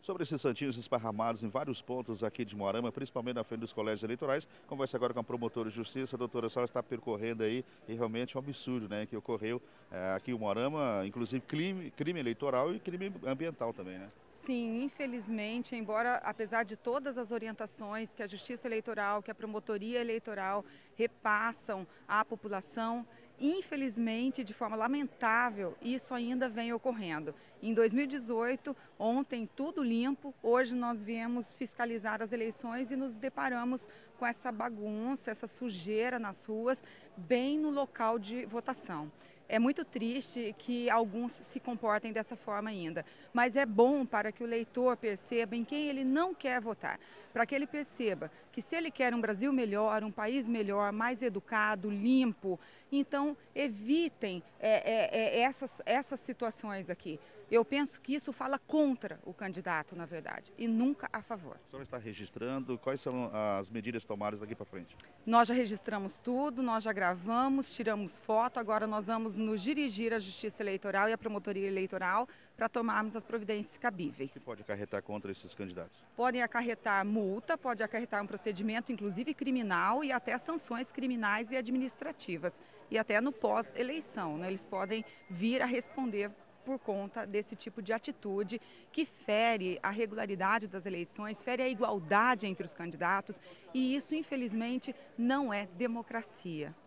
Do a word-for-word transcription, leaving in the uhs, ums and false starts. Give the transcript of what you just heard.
sobre esses santinhos esparramados em vários pontos aqui de Moarama, principalmente na frente dos colégios eleitorais. Conversa agora com a promotora de justiça, a doutora, a senhora está percorrendo aí e realmente é um absurdo, né, que ocorreu é, aqui em Moarama, inclusive crime, crime eleitoral e crime ambiental também, né? Sim, infelizmente, embora apesar de todas as orientações que a Justiça Eleitoral, que a Promotoria Eleitoral repassam à população, infelizmente, de forma lamentável, isso ainda vem ocorrendo. Em dois mil e dezoito, ontem tudo limpo, hoje nós viemos fiscalizar as eleições e nos deparamos com essa bagunça, essa sujeira nas ruas, bem no local de votação. É muito triste que alguns se comportem dessa forma ainda, mas é bom para que o eleitor perceba em quem ele não quer votar, para que ele perceba que se ele quer um Brasil melhor, um país melhor, mais educado, limpo, então evitem é, é, é, essas, essas situações aqui. Eu penso que isso fala contra o candidato, na verdade, e nunca a favor. A senhora está registrando, quais são as medidas tomadas daqui para frente? Nós já registramos tudo, nós já gravamos, tiramos foto, agora nós vamos nos dirigir à Justiça Eleitoral e à Promotoria Eleitoral para tomarmos as providências cabíveis. O que pode acarretar contra esses candidatos? Podem acarretar multa, pode acarretar um procedimento, inclusive criminal, e até sanções criminais e administrativas. E até no pós-eleição, né? Eles podem vir a responder por conta desse tipo de atitude que fere a regularidade das eleições, fere a igualdade entre os candidatos, e isso, infelizmente, não é democracia.